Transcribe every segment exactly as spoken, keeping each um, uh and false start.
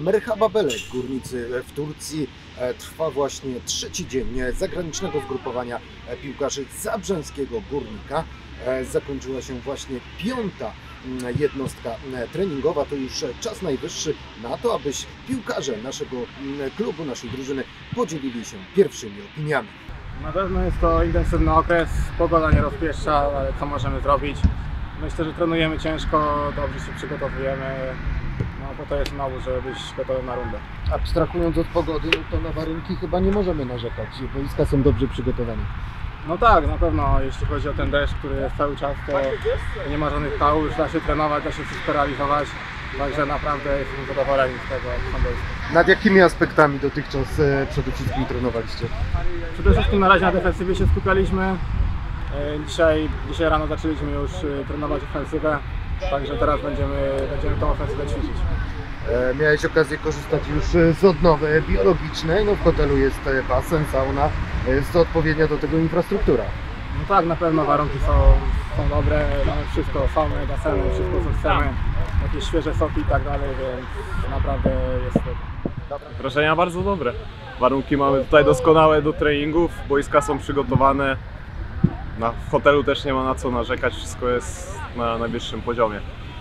Merhaba Belek, górnicy w Turcji. Trwa właśnie trzeci dzień zagranicznego zgrupowania piłkarzy zabrzeńskiego Górnika. Zakończyła się właśnie piąta jednostka treningowa. To już czas najwyższy na to, abyś piłkarze naszego klubu, naszej drużyny podzielili się pierwszymi opiniami. Na pewno jest to intensywny okres, pogoda nie rozpieszcza, ale co możemy zrobić? Myślę, że trenujemy ciężko, dobrze się przygotowujemy, no po to jest mało, żeby być gotowym na rundę. Abstrahując od pogody, no to na warunki chyba nie możemy narzekać, boiska są dobrze przygotowane. No tak, na pewno jeśli chodzi o ten deszcz, który jest cały czas, to nie ma żadnych kałuż, da się trenować, da się wszystko realizować, także naprawdę jestem zadowoleni z tego, jak są boiska. Nad jakimi aspektami dotychczas e, przede wszystkim trenowaliście? Przede wszystkim na razie na defensywie się skupialiśmy. Dzisiaj, dzisiaj rano zaczęliśmy już trenować ofensywę, także teraz będziemy, będziemy tą ofensywę ćwiczyć. E, miałeś okazję korzystać już z odnowy biologicznej, no w hotelu jest basen, sauna, jest to odpowiednia do tego infrastruktura. No tak, na pewno warunki są, są dobre, mamy wszystko, sauny, baseny, wszystko co chcemy, jakieś świeże soki i tak dalej, więc naprawdę jest to. Wrażenia bardzo dobre. Warunki mamy tutaj doskonałe do treningów, boiska są przygotowane. Na, w hotelu też nie ma na co narzekać, wszystko jest na najwyższym poziomie.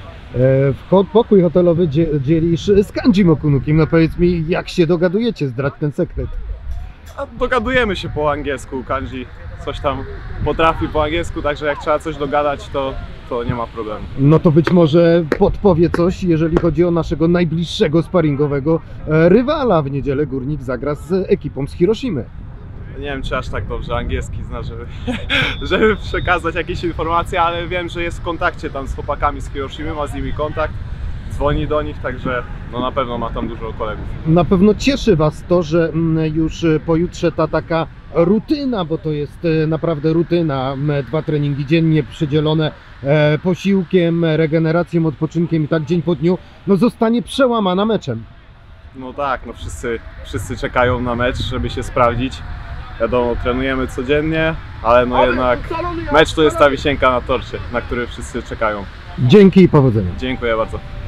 E, pokój hotelowy dzielisz z Kandzim Okunukiem. No powiedz mi, jak się dogadujecie, zdradź ten sekret. A dogadujemy się po angielsku, Kandzi coś tam potrafi po angielsku, także jak trzeba coś dogadać, to, to nie ma problemu. No to być może podpowie coś, jeżeli chodzi o naszego najbliższego sparingowego e, rywala. W niedzielę Górnik zagra z ekipą z Hiroshimy. Nie wiem, czy aż tak dobrze angielski zna, żeby, żeby przekazać jakieś informacje, ale wiem, że jest w kontakcie tam z chłopakami z Hiroshimy, ma z nimi kontakt, dzwoni do nich, także no na pewno ma tam dużo kolegów. Na pewno cieszy Was to, że już pojutrze ta taka rutyna, bo to jest naprawdę rutyna, dwa treningi dziennie przydzielone posiłkiem, regeneracją, odpoczynkiem i tak dzień po dniu, no zostanie przełamana meczem. No tak, no wszyscy, wszyscy czekają na mecz, żeby się sprawdzić. Wiadomo, trenujemy codziennie, ale no jednak mecz to jest ta wisienka na torcie, na który wszyscy czekają. Dzięki i powodzenia. Dziękuję bardzo.